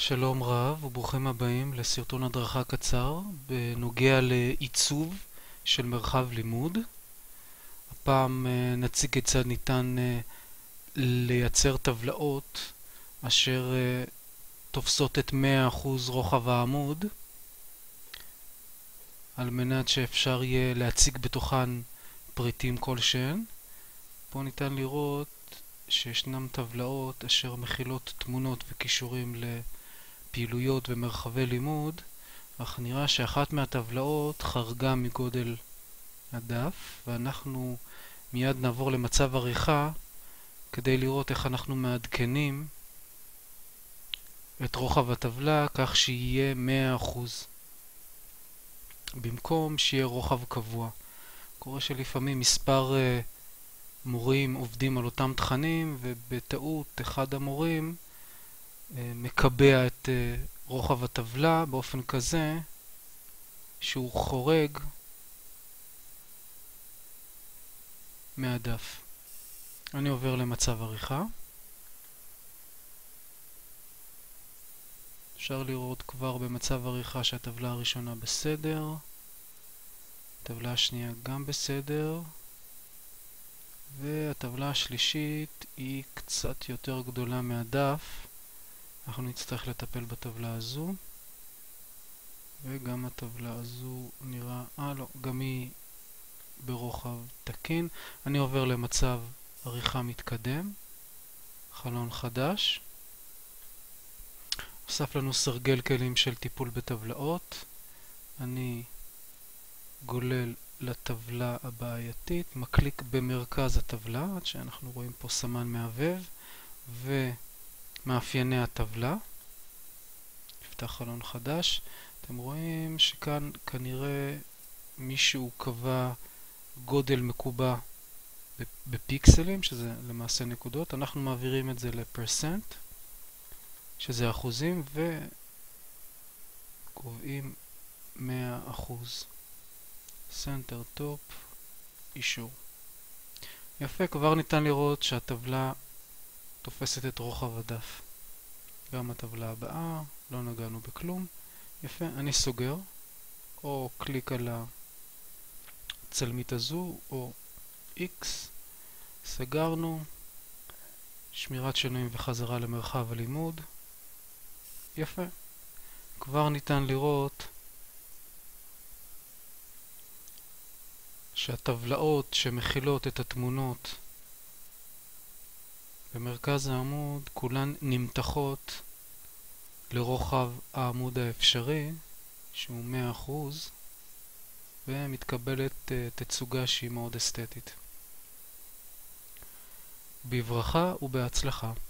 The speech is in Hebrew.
שלום רב וברוכים הבאים לסרטון הדרכה קצר בנוגע לעיצוב של מרחב לימוד. הפעם נציג כיצד ניתן לייצר טבלאות אשר תופסות את 100% רוחב העמוד על מנת שאפשר יהיה להציג בתוכן פריטים כלשהם. פה ניתן לראות שישנם טבלאות אשר מכילות תמונות וקישורים לפעילויות ומרחבי לימוד, אך נראה שאחת מהטבלאות חרגה מגודל הדף, ואנחנו מיד נעבור למצב עריכה כדי לראות איך אנחנו מעדכנים את רוחב הטבלה כך שיהיה 100% במקום שיהיה רוחב קבוע. קורה שלפעמים מספר מורים עובדים על אותם תכנים, ובטעות אחד המורים מקבע את רוחב הטבלה באופן כזה שהוא חורג מהדף. אני עובר למצב עריכה. אפשר לראות כבר במצב עריכה שהטבלה הראשונה בסדר, הטבלה השנייה גם בסדר, והטבלה השלישית היא קצת יותר גדולה מהדף. אנחנו נצטרך לטפל בטבלה הזו, וגם הטבלה הזו נראה, לא, גם היא ברוחב תקין. אני עובר למצב עריכה מתקדם, חלון חדש. הוסף לנו סרגל כלים של טיפול בטבלאות. אני גולל לטבלה הבעייתית, מקליק במרכז הטבלה עד שאנחנו רואים פה סמן מהבהב ומאפייני הטבלה. נפתח חלון חדש. אתם רואים שכאן כנראה מישהו קבע גודל מקובע בפיקסלים, שזה למעשה נקודות. אנחנו מעבירים את זה לפרסנט, שזה אחוזים, וקובעים 100%. סנטר טופ, אישור. יפה, כבר ניתן לראות שהטבלה תופסת את רוחב הדף. גם הטבלה הבאה, לא נגענו בכלום. יפה, אני סוגר, או קליק על הצלמית הזו, או X, סגרנו. שמירת שינויים וחזרה למרחב הלימוד. יפה, כבר ניתן לראות שהטבלאות שמכילות את התמונות במרכז העמוד כולן נמתחות לרוחב העמוד האפשרי שהוא 100%, ומתקבלת תצוגה שהיא מאוד אסתטית. בברכה ובהצלחה.